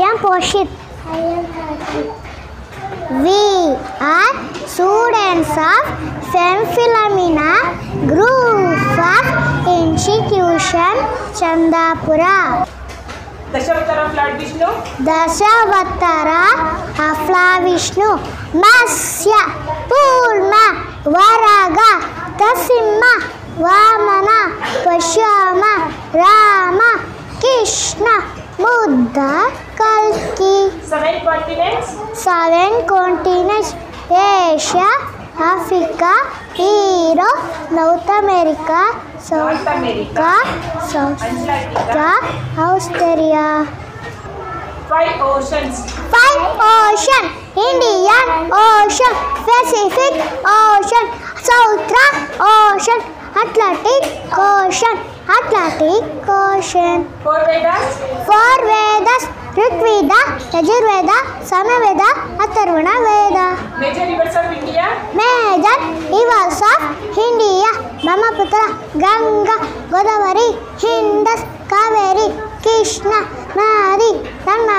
am Poshit. I am Karthik. We are students of St. Philomena Group of Institution Chandapura. Dashavatara of Lord Vishnu. Dashavatara of Lord Vishnu. Masya, Purna, Varaga, Tasimha, Vamana, Pashyama, Rama, Krishna, Buddha, Kalki. 7 continents. 7 continents: Asia, Africa, Europe, North America, South America, South America, Australia. 5 oceans. 5 oceans: Indian Ocean, Pacific Ocean, Southern Ocean, Atlantic Ocean, Atlantic Ocean. 4 Vedas. 4 Vedas: Rigveda, Yajurveda, Samaveda, Atharvana Veda. Major rivers of India. Major rivers of India: Brahmaputra, Ganga, Godavari, Indus, Kaveri, Krishna, Nadi, Narmada.